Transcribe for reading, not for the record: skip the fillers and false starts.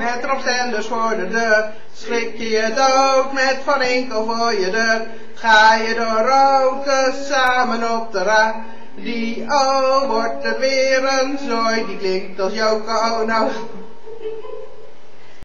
met Rob voor de deur. Schrik je je dood met Van Inkel voor je deur. Ga je door roken samen op de ra. Die wordt het weer een zooi, die klinkt als Joko. Nou,